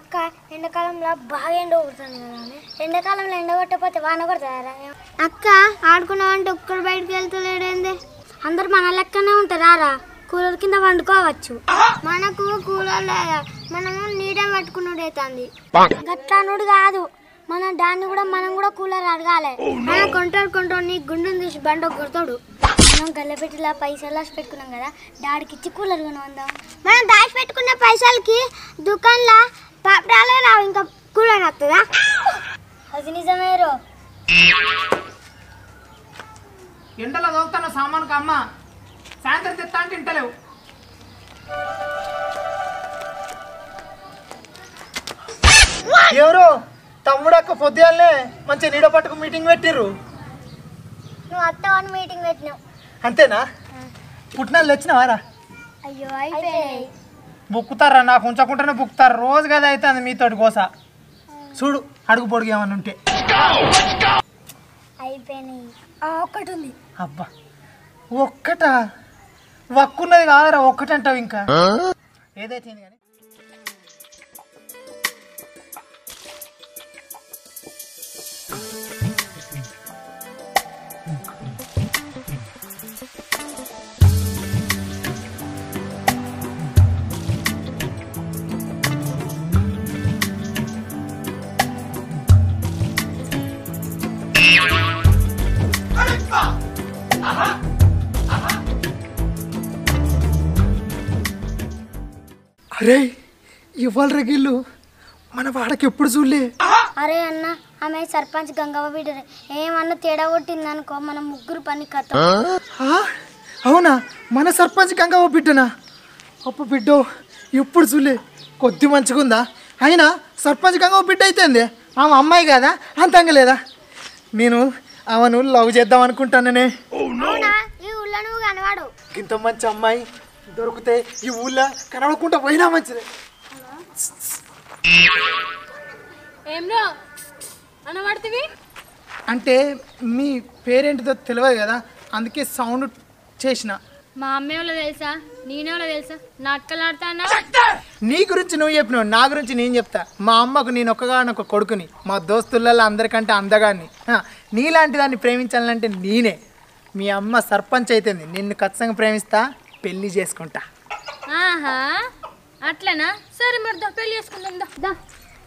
అక్క ఎండాకాలంలో బాగా ఎండ కొడుతుంది కదా ఎండాకాలంలో ఎండ కొట్టకపోతే వాన కొడతారా అక్క ఆడుకున్నామంటే ఒక్కడు బయటకు వెళ్తలేడేంది అందరు మన లెక్కనే ఉంటారా కూలర్ కింద వండుకోవచ్చు మనకు కూలర్ మనము నీడ పట్టుకున్నట్టయితుంది గట్లానుడు కాదు మనం కూడా కూలర్ అడగాలి మనం కొంటాడు నీ గుండెని తీసి బండి కొడతాడు మనం గల్లపెట్టిలా పైసలు దాచి పెట్టుకున్నాం కదా డాడీకి ఇచ్చి కూలర్ కొనుందాం మనం దాచి పెట్టుకున్న పైసలకి దుకాణంలో పాపడాలే రావు ఇంకా కూలర్ వస్తుందా అది నిజమేరో ఎండలో దొరుకుతున్న సామానుకు అమ్మ సాయంత్రం తెస్తా అంటే ఇంటలేవు ఎవరు తమ్ముడు అక్క పొద్దుగాలనే మంచి నీడ పట్టుకు మీటింగ్ పెట్టిర్రు నువ్వు అత్తవాని మీటింగ్ పెట్టినావు అంతేనా పుట్టినాలు తెచ్చినవారా అయ్యో అయిపోయాయి బుక్కుతారా నాకు ఉంచకుండానే బుక్కుతారు రోజు కదా అవుతుంది మీతోటి కోస చూడు అడుగు పొడుగు ఏమన్నా ఉంటే అయిపోయినాయి ఒక్కటి ఉంది అబ్బా ఒక్కటా వక్కున్నది కాదరా ఒక్కటంటావు ఇంకా ఏదైతే కానీ అరే ఇవాళ రగిళ్ళు మన వాడకి ఎప్పుడు చూడలే అరే అన్న ఆమె సర్పంచ్ గంగవ్వ బిడ్డ ఏమన్నా తేడా కొట్టింది అనుకో మనం ముగ్గురు పని కథ అవునా మన సర్పంచ్ గంగవ్వ బిడ్డనా అప్ప బిడ్డో ఎప్పుడు చూలే కొద్ది మంచిగుందా అయినా సర్పంచ్ గంగవ్వ బిడ్డ అయితేంది ఆమె అమ్మాయి కదా అంతంగా లేదా నేను ఆమెను లవ్ చేద్దాం అనుకుంటాననే ఈ ఊళ్ళో నువ్వు కనవాడు ఇంత మంచి అమ్మాయి దొరికితే ఈ ఊళ్ళో కనబడకుండా పోయినా మంచిది అంటే మీ పేరేంటిదో తెలియదు కదా అందుకే సౌండ్ చేసిన మా అమ్మే వాళ్ళ తెలుసా నేనే వాళ్ళ తెలుసా నాటకలాడతానా నీ గురించి నువ్వు చెప్పినావు నా గురించి నేను చెప్తా మా అమ్మకు నేను ఒక్కగానొక్క కొడుకుని మా దోస్తులలో అందరికంటే అందగాన్ని నీలాంటి దాన్ని ప్రేమించాలంటే నేనే మీ అమ్మ సర్పంచ్ అయితేంది నిన్ను ఖచ్చితంగా ప్రేమిస్తా పెళ్లి చేసుకుంటా ఆహా అట్లనా సరే మరి పెళ్లి చేసుకుందాం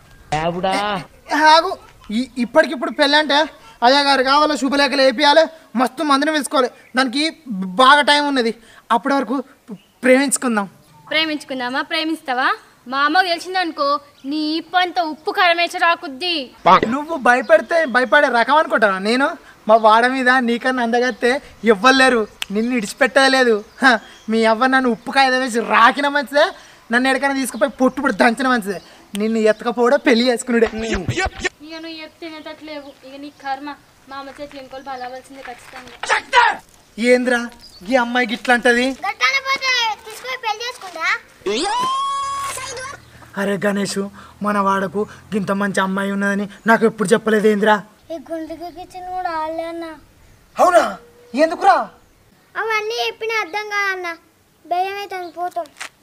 ఆగు ఇప్పటికిప్పుడు పెళ్ళి అంటే అయ్యా గారు కావాలో శుభలేఖలు వేపియాలి మస్తు మందిని వేసుకోవాలి దానికి బాగా టైం ఉన్నది అప్పటి వరకు ప్రేమించుకుందామా ప్రేమిస్తావా మా అమ్మకు తెలిసిందనుకో నీ పంత ఉప్పు కరమేచ రాకుద్ది నువ్వు భయపడే రకం అనుకుంటావా నేను మా వాడ మీద నీకన్నా అందగత్తే ఇవ్వలేరు నిన్ను ఇడిచిపెట్టేది లేదు మీ అవ్వ నన్ను ఉప్పు కాయద వేసి రాకిన మంచిదే నన్ను ఎక్కడికైనా తీసుకుపోయి పొట్టుపుడు దంచిన మంచిదే నిన్ను ఎత్తకపోవడం పెళ్లి చేసుకున్నాడే ఇక నువ్వు చెప్తేనేటట్లేవు ఇక నీ కర్మ మా అమ్మ చేతులు ఇంకోళ్ళు బలవలసిందే ఖచ్చితంగా ఏంద్రా ఈ అమ్మాయికి ఇట్లా అంటది అరే గణేష్ మన వాడకు ఇంత మంచి అమ్మాయి ఉన్నదని నాకు ఎప్పుడు చెప్పలేదు ఏంద్రా అవునా ఎందుకురా అవన్నీ చెప్పిన అర్థం కాదన్న భయం అయితే పోతాం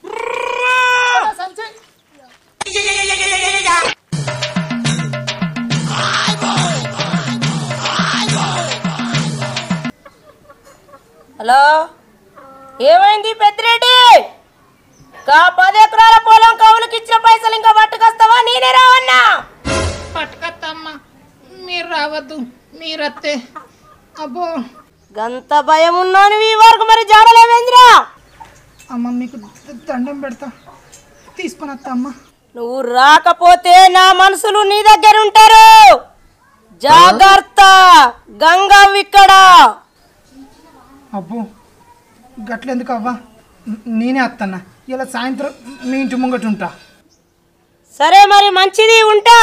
హలో ఏమైంది పెద్దిరెడ్డి 10 ఎకరాల పొలం కవులకి ఇచ్చిన పైసలు ఇంకా పట్టుకొస్తావా నేనే రావన్నా పట్టుకొత్తమ్మా మీరు రావద్దు మీరత్తే అబ్బో గంత భయం ఉన్నాను ఈ వరకు మరి జాడలేవేంద్రా అమ్మ మీకు దండం పెడతా తీసుకొని వస్తా అమ్మ నువ్వు రాకపోతే నా మనసులు నీ దగ్గర ఉంటారు జాగ్రత్త గంగవ్వ ఇక్కడ అబ్బో గట్లెందుకు అవ్వా నేనే వస్తానా ఇలా సాయంత్రం మీ ఇంటి ముంగట ఉంటా సరే మరి మంచిది ఉంటా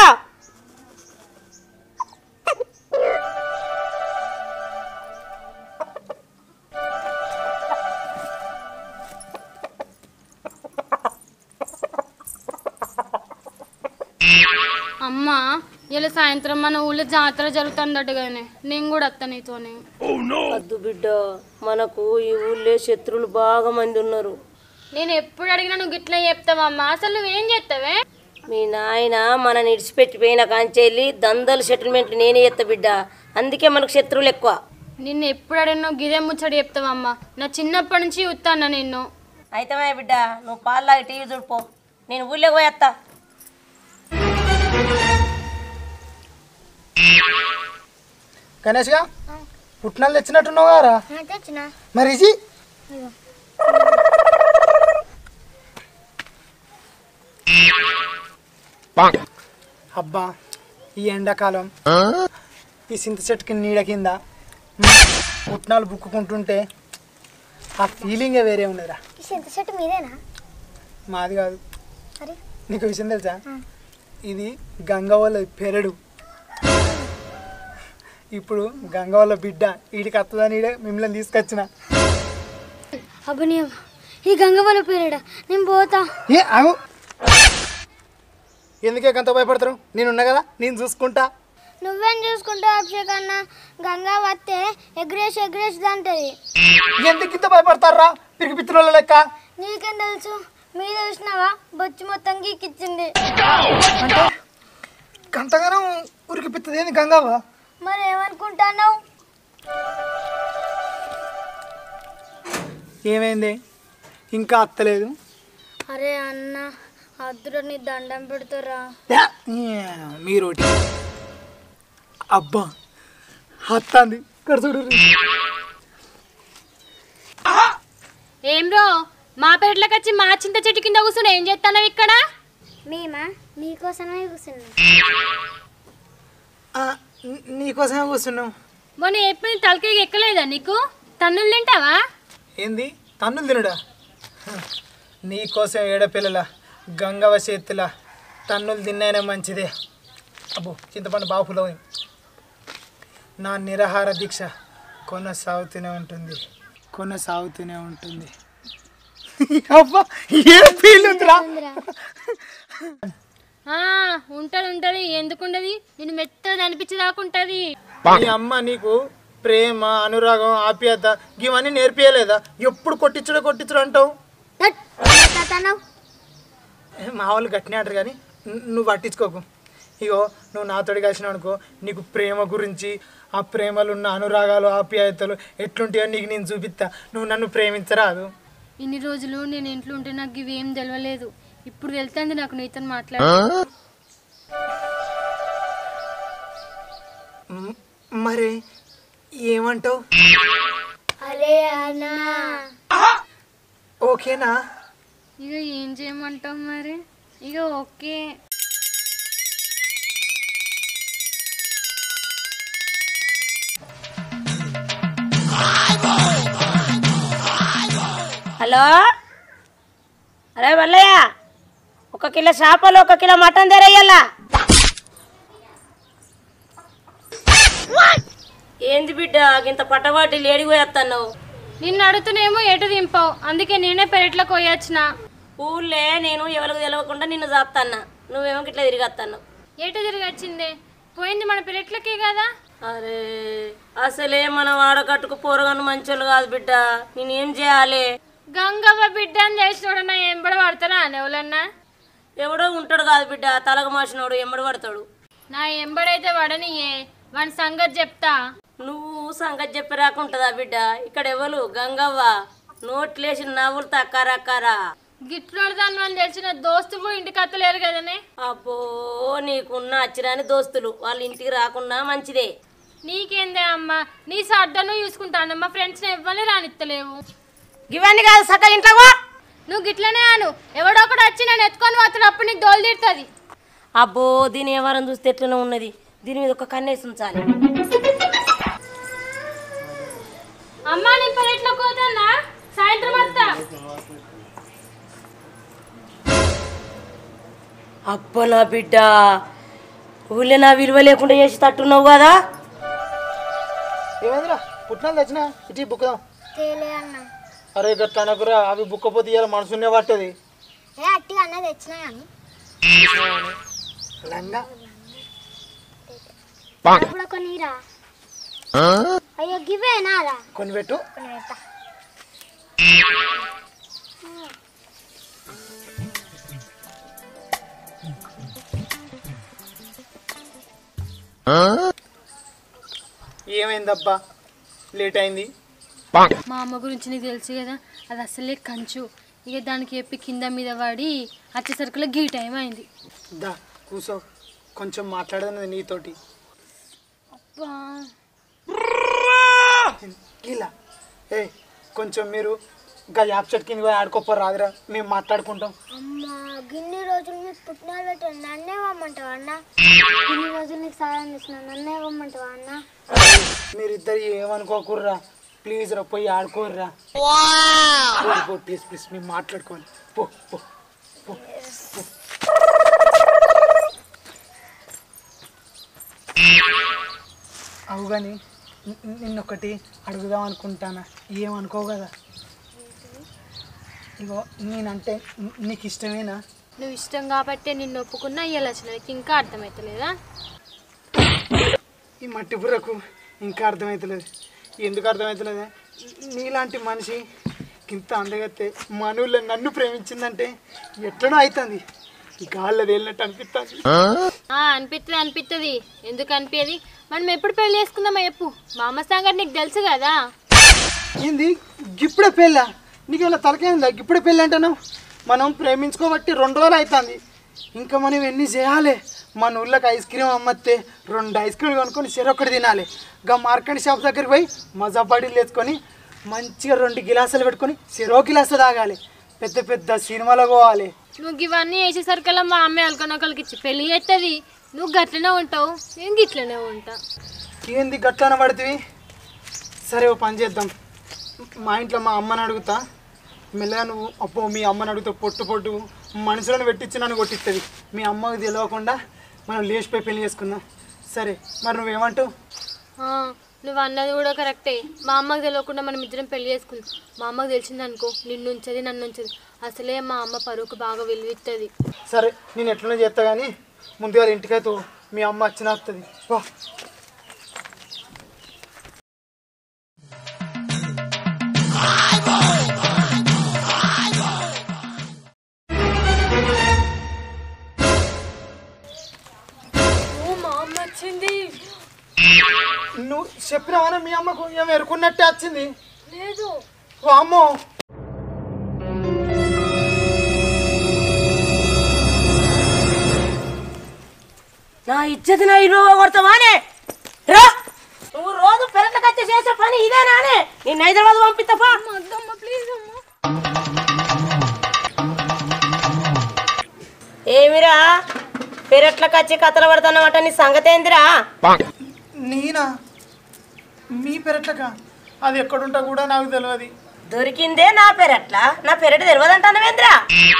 అమ్మా ఇలా సాయంత్రం మన ఊళ్ళో జాతర జరుగుతుందటగానే నేను కూడా వస్తా నీతోనే వద్దు బిడ్డ మనకు ఈ ఊళ్ళో శత్రువులు బాగా మంది ఉన్నారు నేను ఎప్పుడు అడిగినా నువ్వు గిట్లా చెప్తావమ్మా అసలు నువ్వేం చేస్తావే మీ నాయన మనని ఇడిచిపెట్టిపోయిన కాంచెల్లి దందలు సెటిల్మెంట్ నేనే చేస్తా బిడ్డ. అందుకే మనకు శత్రువులు ఎక్కువ. నిన్ను ఎప్పుడు అడిగినా గిదే ముచ్చడి చెప్తావమ్మా. నా చిన్నప్పటి నుంచి చూస్తాను నిన్ను. అయితే బిడ్డ నువ్వు పాల్లాగి టీవీ చూడిపో, నేను ఊళ్ళోకి పోయేస్తా. గణేష్గా పుట్నాలు తెచ్చినట్టున్నావు గారా? తెచ్చిన మరి ఇది అబ్బా ఈ ఎండాకాలం ఈ సింత చెట్టుకి నీడ కింద పుట్నాలు బుక్కుకుంటుంటే ఆ ఫీలింగే వేరే ఉన్నదిరా. ఈ చింత చెట్టు మీదేనా? మాది కాదు. సరే నీకు విషయం తెలుసా? ఇది గంగవల్ల పెరడు. ఇప్పుడు గంగవల్ల బిడ్డ వీడికి వస్తుందని మిమ్మల్ని తీసుకొచ్చిన. అబ్బని ఈ గంగవల్ల పేరేడా? నేను పోతా. ఏ ఆగు, ఎందుకే గంత భయపడతారు? నేనున్నా కదా, నేను చూసుకుంటా. నువ్వేం చూసుకుంటావు అభిషేక్ అన్న? గంగా వస్తే ఎగ్రేసి అంటది. ఎందుకు ఇంత భయపడతారా పిరికి పిత్రుల లెక్క? నీకేం తెలుసు? మీద చూసినావా బొచ్చు మొత్తం గీకిచ్చింది. అంటే గంతగానం ఉరికి పిత్తది ఏంది గంగావా? మరి ఏమనుకుంటున్నావు? ఏమైంది ఇంకా అత్తలేదు? అరే అన్న అద్దులో నీ దండం పెడతారా? మీరోటి అబ్బా అత్తంది ఇక్కడ చూడు. ఏం రో మా పెరట్లోకి వచ్చి మా చింత చెట్టు కింద కూర్చుని ఏం చేస్తున్నావు ఇక్కడ? మేమా నీకోసమే కూర్చున్నాం. నీకోసమే కూర్చున్నాం. మొన్న ఎప్పుడు తలకాయ ఎక్కలేదా నీకు? తన్నులు తింటావా? ఏంది తన్నులు తినడా? నీకోసం ఏడపిల్లల గంగవ చేతుల తన్నులు తిన్నైనా మంచిదే. అబ్బో చింతపండు బాపులో నా నిరాహార దీక్ష కొనసాగుతూనే ఉంటుంది. అబ్బా ఏం ఫీల్ ఉందిరా? ఉంటది ఎందుకుంటది? నేను మెత్తది అనిపించి దాకుంటది. మీ అమ్మ నీకు ప్రేమ అనురాగం ఆప్యాయత ఇవన్నీ నేర్పియలేదా? ఎప్పుడు కొట్టించుడు అంటావు. మా వాళ్ళు గట్టినే అంటారు కానీ నువ్వు పట్టించుకోకు. ఇగో నువ్వు నాతోడి కలిసినావు అనుకో, నీకు ప్రేమ గురించి ఆ ప్రేమలు ఉన్న అనురాగాలు ఆప్యాయతలు ఎట్లుంటాయో నీకు నేను చూపిస్తా. నువ్వు నన్ను ప్రేమించరాదు. ఇన్ని రోజులు నేను ఇంట్లో ఉంటే నాకు ఇవేం తెలియలేదు. ఇప్పుడు వెళ్తుంది నాకు నీతో మాట్లాడు. మరి ఏమంటావు? అరే అన్నా ఓకేనా? ఇక ఏం చేయమంటావు మరి? ఇక ఓకే. హలో, అరే మల్లయ్య, 1 కిలో చేపలు 1 కిలో మటన్ తెరయ్యాలా? ఏంది బిడ్డ ఇంత పట్టవాటి లేడిపోయేస్తున్నావు? నిన్ను అడుగుతూనేమో ఎటు దింపావు, అందుకే నేనే పెరట్లోకి పోయొచ్చిన. ఊళ్ళే నేను ఎవరికి తెలవకుండా నిన్ను చాపుతాన్నా, నువ్వేమో ఇట్లా తిరిగేస్తున్నావు. ఎటు తిరిగి వచ్చింది? పోయింది మన పెరట్లకే కదా. అరే అసలే మన వాడకట్టుకు పోరగాను మంచోళ్ళు కాదు బిడ్డ, నేనేం చేయాలి? గంగవ్వ బిడ్డ అని తెలిసినోడన్నా ఎంబడ పడతారా ఎవరన్నా? ఎవడో ఉంటాడు కాదు బిడ్డ, తలగ మాసినోడు ఎంబడి పడతాడు. నా ఎంబడైతే పడనియే, వాని సంగతి చెప్తా. నువ్వు సంగతి చెప్పి రాకుంటుందా బిడ్డ? ఇక్కడ ఎవరు గంగవ్వ నోట్లేసి నవ్వులు తక్కారక్కారా. గిట్లోడదాన్ని అని తెలిసిన దోస్తు కూడా ఇంటికి అత్తలేరు కదనే. అబ్బో నీకున్న అచ్చిరాని దోస్తులు వాళ్ళ ఇంటికి రాకున్నా మంచిదే. నీకేందే అమ్మా, నీ సర్దను చూసుకుంటాను, మా ఫ్రెండ్స్ని ఎవ్వరిని రానిత్తలేవు. ఇవన్నీ కాదు సక్క ఇంట్లో. నువ్వు గిట్లనే అను, ఎవడో ఒకటి వచ్చి నేను ఎత్తుకొని పోతాడు, అప్పుడు నీకు దోలు తీరుతుంది. అబ్బో దీని ఎవరం చూస్తే ఎట్లనే ఉన్నది, దీని మీద ఒక కన్నేసి ఉంచాలి. అమ్మా నీ పెరట్లో పోతానా, సాయంత్రం వస్తా. అబ్బా నా బిడ్డ, ఊళ్ళో నా విలువ లేకుండా చేసి తట్టున్నావు కదా. ఏమైందిరా? పుట్టినాలు తెచ్చినా ఇటీ బుక్కుదాం. తేలే అన్న. అరే గట్ల అనకురా, అవి బుక్కపోతే ఇవాళ మనసునే పట్టది. అట్టిగా అన్న తెచ్చినా కానీ లంగా ఇప్పుడు కొనిరా. అయ్యో గివేనారా? కొని పెట్టు. ఏమైందబ్బా లేట్ అయింది? మా అమ్మ గురించి నీకు తెలుసు కదా, అది అసలే కంచు. ఇక దానికి చెప్పి కింద మీద పడి వచ్చేసరికల్లా గీ టైం అయింది. దా కూసో, కొంచెం మాట్లాడదన్నది నీతోటి. అబ్బా ఇలా కొంచెం మీరు ఇంకా యాప్ చెట్టు కింద పోయి ఆడుకోపోరు రాదురా, మేము మాట్లాడుకుంటాం. అమ్మా గిన్ని రోజులు నీకు పుట్టినాలు పెట్టాను, నన్నే ఇవ్వమంటావా అన్న? ఇన్ని రోజులు నీకు సాయం చేసిన నన్నే ఇవ్వమంటావా అన్న? మీరిద్దరు ఏమనుకోకుర్రా, ప్లీజ్ రా పోయి ఆడుకోర్రా. ప్లీజ్ ప్లీజ్ మేము మాట్లాడుకోవాలి. పో పో పో. అవు కానీ నిన్నొకటి అడుగుదాం అనుకుంటానా, ఏమనుకో కదా. ఇగో నేనంటే నీకు ఇష్టమేనా? నువ్వు ఇష్టం కాబట్టి నిన్ను ఒప్పుకున్నా ఇయ్యాలి వచ్చినకి ఇంకా అర్థమవుతలేదా? ఈ మట్టి బుర్రకు ఇంకా అర్థమవుతలేదు. ఎందుకు అర్థమవుతలేదా? నీలాంటి మనిషి ఇంత అందగతే మనూళ్ళ నన్ను ప్రేమించిందంటే ఎట్లనో అవుతుంది. గాల్లో వెళ్ళినట్టు అనిపిస్తుంది. అనిపిస్తుంది. ఎందుకు అనిపించది? మనం ఎప్పుడు పెళ్లి చేసుకుందామా చెప్పు. మా అమ్మ సంగతి నీకు తెలుసు కదా. ఏంది ఇప్పుడే పెళ్ళా? నీకు ఇలా తలకేందా ఇప్పుడే పెళ్ళి అంటాను? మనం ప్రేమించుకోబట్టి 2 రోజులు అవుతుంది. ఇంకా మనం ఎన్ని చేయాలి? మన ఊళ్ళకి ఐస్ క్రీమ్ అమ్మత్తే 2 ఐస్ క్రీమ్ కొనుక్కొని చెరొక్కటి తినాలి. ఇంకా మార్కెట్ షాప్ దగ్గరికి పోయి మజా బాడీలు వేసుకొని మంచిగా 2 గిలాసులు పెట్టుకొని చెరో గిలాసు తాగాలి. పెద్ద పెద్ద సినిమాలో పోవాలి. నువ్వు ఇవన్నీ వేసేసరికల్లా మా అమ్మాయి ఒకరికి ఇచ్చి పెళ్లి చేస్తుంది. నువ్వు గట్లనే ఉంటావు, నేను గిట్లనే ఉంటా. ఏంది గట్లన పడుతుంది? సరే ఓ పని చేద్దాం. మా ఇంట్లో మా అమ్మని అడుగుతా, మెల్లగా నువ్వు అప్పో మీ అమ్మని అడుగుతా. పొట్టు పొట్టు మనుషులను పెట్టించి నన్ను కొట్టిస్తుంది. మీ అమ్మకి తెలియకుండా మనం లేచిపోయి పెళ్లి చేసుకుందాం. సరే మరి నువ్వేమంటావు? నువ్వు అన్నది కూడా కరెక్టే. మా అమ్మకి తెలియకుండా మనం ఇద్దరం పెళ్లి చేసుకుందాం. మా అమ్మకి తెలిసింది అనుకో, నిన్ను ఉంచది నన్ను ఉంచది. అసలే మా అమ్మ పరువుకు బాగా విలువిస్తుంది. సరే నేను ఎట్లనే చేస్తా కానీ ముందుగా ఇంటికైతే మీ అమ్మ వచ్చిన వస్తుంది. మా అమ్మ వచ్చింది. నువ్వు చెప్పినావా మీ అమ్మకు ఏమో ఎరుకున్నట్టే వచ్చింది? లేదు. అమ్మో నా ఇచ్చేది నా ఇరువు కొడతావానే రా. నువ్వు రోజు పెరట్లకు వచ్చి చేసే పని ఇదేనానే? నేను హైదరాబాద్ పంపిస్తావా? ఏమిరా పెరట్లకు వచ్చి కథలు పడుతున్నావట? నీ సంగతి ఏందిరా? నేనా? మీ పెరట్లక? అది ఎక్కడుంటా కూడా నాకు తెలియదు. దొరికిందే నా పెరట్ల, నా పెరట తెలియదంటానవేంద్రా?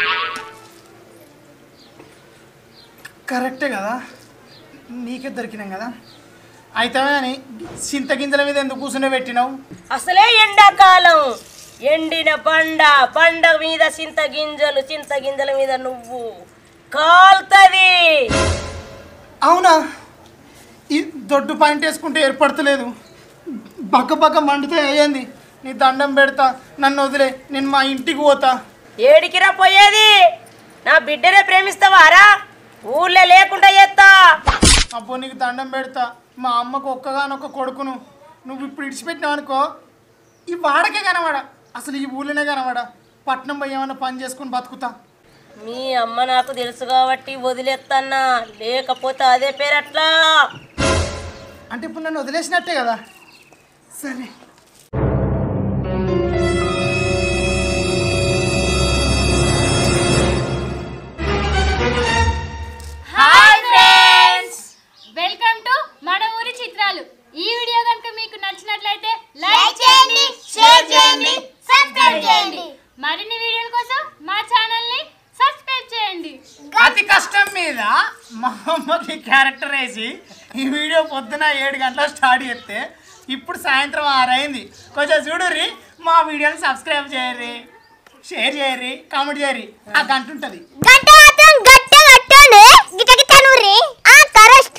కరెక్టే కదా, నీకే దొరికినాం కదా. అయితే అని చింతగింజల మీద ఎందుకు కూర్చునే పెట్టినావు? అసలే ఎండాకాలం, ఎండిన బండ మీద చింతగింజల మీద నువ్వు కాల్తది. అవునా? ఈ దొడ్డు పాయింట్ వేసుకుంటే ఏర్పడతలేదు, బక్క బక్క మండితే అయ్యింది. నీ దండం పెడతా, నన్ను వదిలే, నేను మా ఇంటికి పోతా. ఏడికిరా పోయేది? నా బిడ్డనే ప్రేమిస్తావారా? ఊళ్ళో లేకుండా చేస్తా. అబ్బో నీకు దండం పెడతా, మా అమ్మకు ఒక్కగానొక్క కొడుకును నువ్వు ఇప్పుడు ఇడిచిపెట్టినావు అనుకో, ఈ వాడకే కనవాడ, అసలు ఈ ఊళ్ళోనే కనవాడ. పట్నం పోయి ఏమన్నా పని చేసుకుని బతుకుతా. మీ అమ్మ నాకు తెలుసు కాబట్టి వదిలేస్తానా, లేకపోతే అదే పేరట్లా. అంటే ఇప్పుడు నన్ను వదిలేసినట్టే కదా. సరే వెల్కమ్ టు మన ఊరి చిత్రాలు. ఈ వీడియో కనుక మీకు నచ్చినట్లయితే లైక్ చేయండి, షేర్ చేయండి, సబ్స్క్రైబ్ చేయండి. మరిన్ని వీడియోల కోసం మా ఛానల్ ని సబ్స్క్రైబ్ చేయండి. అతి కష్టం మీద మా అమ్మకి క్యారెక్టర్ వేసి ఈ వీడియో పొద్దున 7 గంటలకు స్టార్ట్ చేస్తే ఇప్పుడు సాయంత్రం 6 అయింది. కొంచెం చూడుర్రి, మా వీడియోని సబ్స్క్రైబ్ చేయర్రి, షేర్ చేయర్రి, కామెంట్ చేయర్రి. ఆ గంట ఉంటుంది. గంట మాత్రం గట్ట కట్టండి. గిట గిట నూరి. కరెక్ట్.